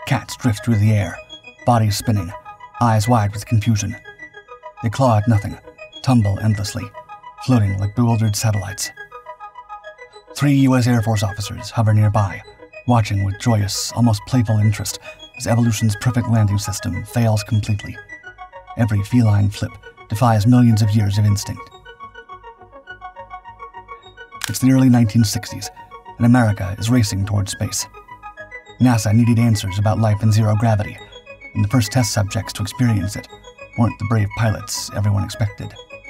Cats drift through the air, bodies spinning, eyes wide with confusion. They claw at nothing, tumble endlessly, floating like bewildered satellites. 3 U.S. Air Force officers hover nearby, watching with joyous, almost playful interest as evolution's perfect landing system fails completely. Every feline flip defies millions of years of instinct. It's the early 1960s, and America is racing towards space. NASA needed answers about life in zero gravity, and the first test subjects to experience it weren't the brave pilots everyone expected.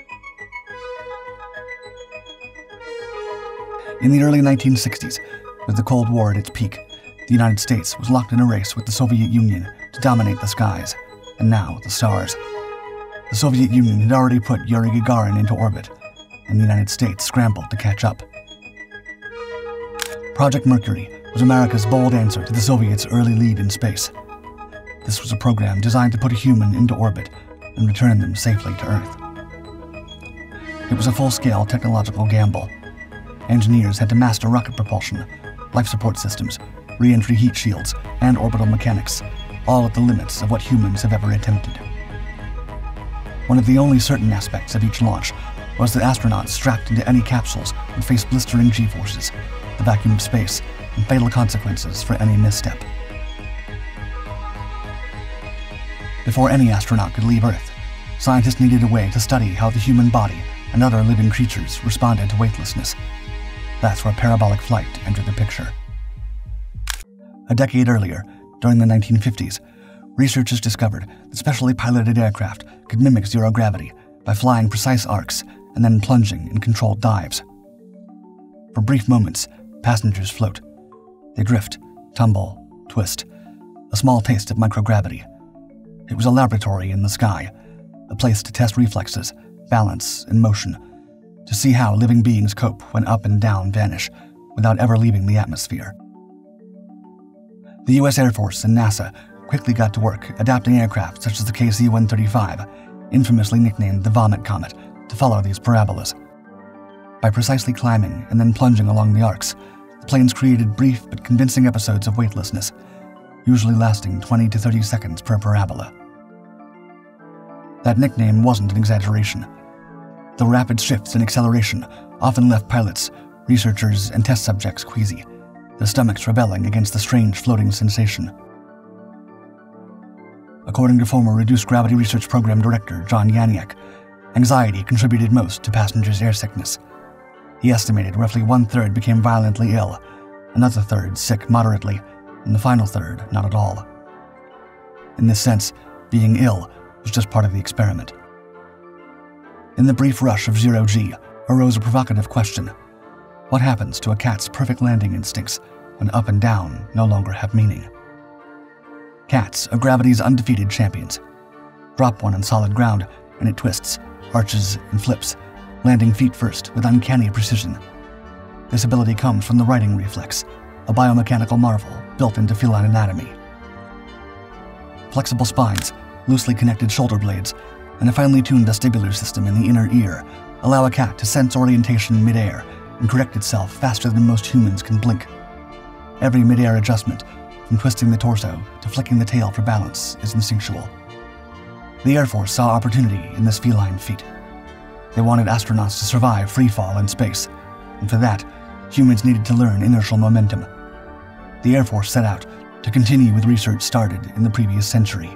In the early 1960s, with the Cold War at its peak, the United States was locked in a race with the Soviet Union to dominate the skies, and now the stars. The Soviet Union had already put Yuri Gagarin into orbit, and the United States scrambled to catch up. Project Mercury was America's bold answer to the Soviets' early lead in space. This was a program designed to put a human into orbit and return them safely to Earth. It was a full-scale technological gamble. Engineers had to master rocket propulsion, life support systems, re-entry heat shields, and orbital mechanics, all at the limits of what humans have ever attempted. One of the only certain aspects of each launch was that astronauts strapped into any capsules would face blistering G-forces, the vacuum of space, and fatal consequences for any misstep. Before any astronaut could leave Earth, scientists needed a way to study how the human body and other living creatures responded to weightlessness. That's where parabolic flight entered the picture. A decade earlier, during the 1950s, researchers discovered that specially piloted aircraft could mimic zero gravity by flying precise arcs and then plunging in controlled dives. For brief moments, passengers float. They drift, tumble, twist, a small taste of microgravity. It was a laboratory in the sky, a place to test reflexes, balance, and motion, to see how living beings cope when up and down vanish without ever leaving the atmosphere. The U.S. Air Force and NASA quickly got to work adapting aircraft such as the KC-135, infamously nicknamed the Vomit Comet, to follow these parabolas. By precisely climbing and then plunging along the arcs, the planes created brief but convincing episodes of weightlessness, usually lasting 20 to 30 seconds per parabola. That nickname wasn't an exaggeration. The rapid shifts in acceleration often left pilots, researchers, and test subjects queasy, their stomachs rebelling against the strange floating sensation. According to former Reduced Gravity Research Program Director John Yaniak, anxiety contributed most to passengers' airsickness. He estimated roughly 1/3 became violently ill, another third sick moderately, and the final third not at all. In this sense, being ill was just part of the experiment. In the brief rush of zero-G arose a provocative question. What happens to a cat's perfect landing instincts when up and down no longer have meaning? Cats are gravity's undefeated champions. Drop one on solid ground, and it twists, arches, and flips, landing feet first with uncanny precision. This ability comes from the righting reflex, a biomechanical marvel built into feline anatomy. Flexible spines, loosely connected shoulder blades, and a finely tuned vestibular system in the inner ear allow a cat to sense orientation midair and correct itself faster than most humans can blink. Every midair adjustment, from twisting the torso to flicking the tail for balance, is instinctual. The Air Force saw opportunity in this feline feat. They wanted astronauts to survive free fall in space, and for that, humans needed to learn inertial momentum. The Air Force set out to continue with research started in the previous century.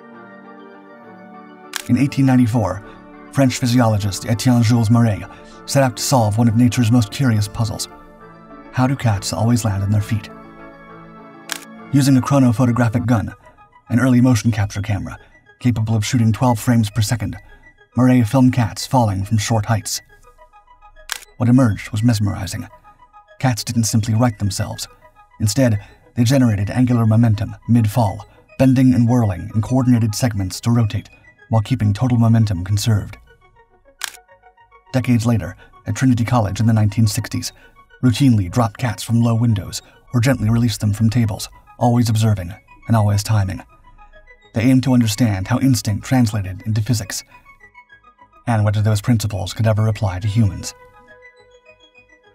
In 1894, French physiologist Etienne Jules Marais set out to solve one of nature's most curious puzzles. How do cats always land on their feet? Using a chronophotographic gun, an early motion capture camera capable of shooting 12 frames per second, Marais filmed cats falling from short heights. What emerged was mesmerizing. Cats didn't simply right themselves. Instead, they generated angular momentum mid-fall, bending and whirling in coordinated segments to rotate, while keeping total momentum conserved. Decades later, at Trinity College in the 1960s, routinely dropped cats from low windows or gently released them from tables, always observing and always timing. They aimed to understand how instinct translated into physics, and whether those principles could ever apply to humans.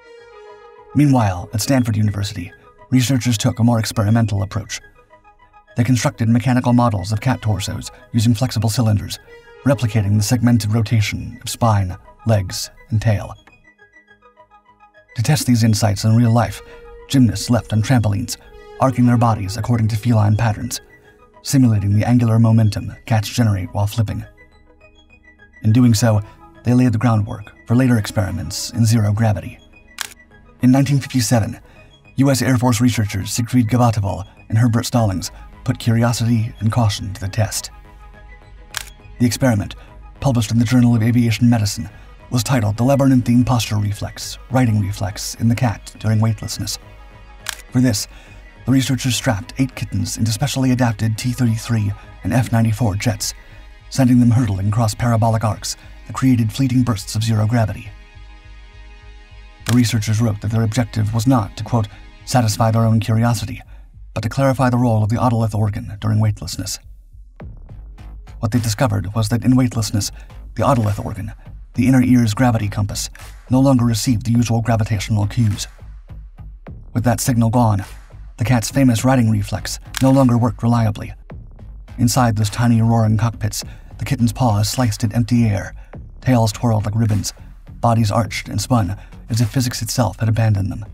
Meanwhile, at Stanford University, researchers took a more experimental approach. They constructed mechanical models of cat torsos using flexible cylinders, replicating the segmented rotation of spine, legs, and tail. To test these insights in real life, gymnasts leapt on trampolines, arcing their bodies according to feline patterns, simulating the angular momentum cats generate while flipping. In doing so, they laid the groundwork for later experiments in zero gravity. In 1957, U.S. Air Force researchers Siegfried Gavottable and Herbert Stallings put curiosity and caution to the test. The experiment, published in the Journal of Aviation Medicine, was titled The Labyrinthine Posture Reflex, Riding Reflex in the Cat During Weightlessness. For this, the researchers strapped 8 kittens into specially adapted T-33 and F-94 jets, sending them hurtling across parabolic arcs that created fleeting bursts of zero gravity. The researchers wrote that their objective was not to, quote, satisfy their own curiosity, but to clarify the role of the otolith organ during weightlessness. What they discovered was that in weightlessness, the otolith organ, the inner ear's gravity compass, no longer received the usual gravitational cues. With that signal gone, the cat's famous riding reflex no longer worked reliably. Inside those tiny roaring cockpits, the kitten's paws sliced at empty air, tails twirled like ribbons, bodies arched and spun as if physics itself had abandoned them.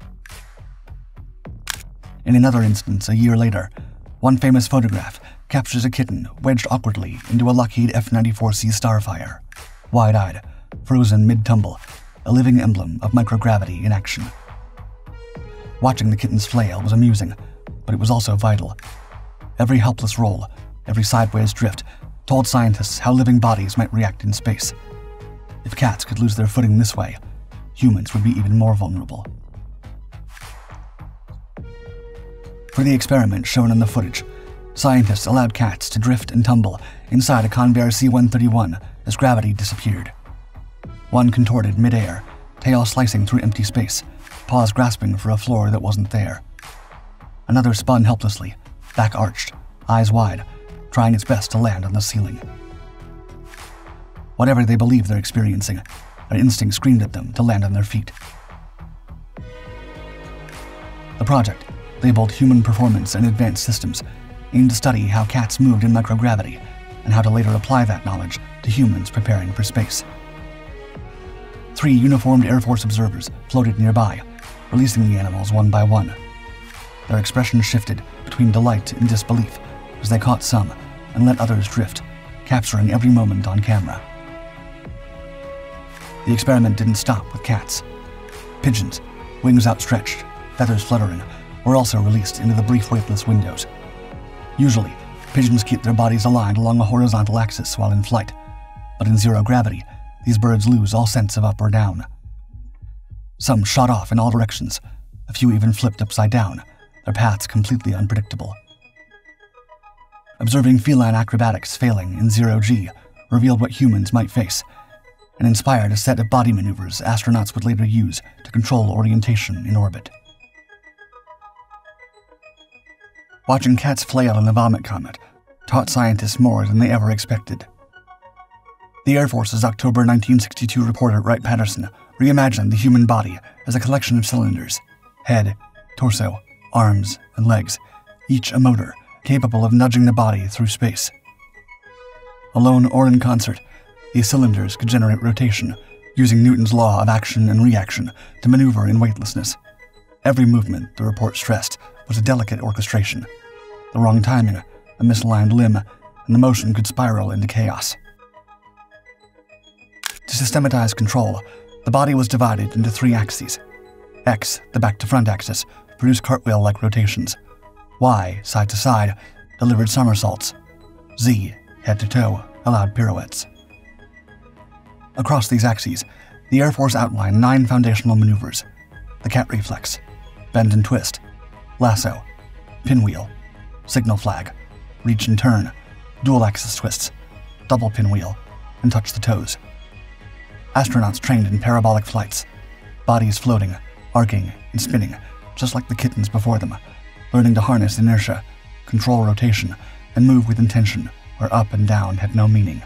In another instance, a year later, one famous photograph captures a kitten wedged awkwardly into a Lockheed F-94C Starfire, wide-eyed, frozen mid-tumble, a living emblem of microgravity in action. Watching the kitten's flail was amusing, but it was also vital. Every helpless roll, every sideways drift, told scientists how living bodies might react in space. If cats could lose their footing this way, humans would be even more vulnerable. For the experiment shown in the footage, scientists allowed cats to drift and tumble inside a Convair C-131 as gravity disappeared. One contorted mid-air, tail slicing through empty space, paws grasping for a floor that wasn't there. Another spun helplessly, back arched, eyes wide, trying its best to land on the ceiling. Whatever they believe they're experiencing, their instinct screamed at them to land on their feet. The project, labeled Human Performance and Advanced Systems, aimed to study how cats moved in microgravity and how to later apply that knowledge to humans preparing for space. 3 uniformed Air Force observers floated nearby, releasing the animals one by one. Their expressions shifted between delight and disbelief as they caught some and let others drift, capturing every moment on camera. The experiment didn't stop with cats. Pigeons, wings outstretched, feathers fluttering, were also released into the brief weightless windows. Usually, pigeons keep their bodies aligned along a horizontal axis while in flight, but in zero gravity, these birds lose all sense of up or down. Some shot off in all directions, a few even flipped upside down, their paths completely unpredictable. Observing feline acrobatics failing in zero-G revealed what humans might face, and inspired a set of body maneuvers astronauts would later use to control orientation in orbit. Watching cats flail in a vomit comet taught scientists more than they ever expected. The Air Force's October 1962 reporter Wright Patterson reimagined the human body as a collection of cylinders, head, torso, arms, and legs, each a motor capable of nudging the body through space. Alone or in concert, these cylinders could generate rotation, using Newton's law of action and reaction to maneuver in weightlessness. Every movement, the report stressed, was a delicate orchestration. The wrong timing, a misaligned limb, and the motion could spiral into chaos. To systematize control, the body was divided into 3 axes. X, the back-to-front axis, produced cartwheel-like rotations. Y, side to side, delivered somersaults. Z, head to toe, allowed pirouettes. Across these axes, the Air Force outlined 9 foundational maneuvers: the cat reflex, bend and twist, lasso, pinwheel, signal flag, reach and turn, dual-axis twists, double pinwheel, and touch the toes. Astronauts trained in parabolic flights, bodies floating, arcing, and spinning, just like the kittens before them, learning to harness inertia, control rotation, and move with intention where up and down had no meaning.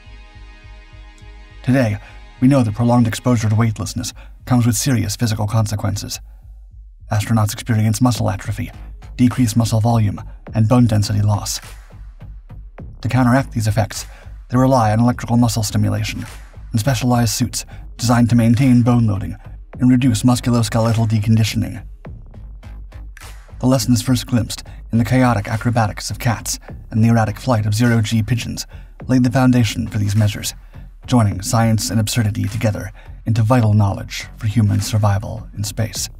Today, we know that prolonged exposure to weightlessness comes with serious physical consequences. Astronauts experience muscle atrophy, decreased muscle volume, and bone density loss. To counteract these effects, they rely on electrical muscle stimulation and specialized suits designed to maintain bone loading and reduce musculoskeletal deconditioning. The lesson is first glimpsed in the chaotic acrobatics of cats and the erratic flight of zero-G pigeons laid the foundation for these measures, joining science and absurdity together into vital knowledge for human survival in space.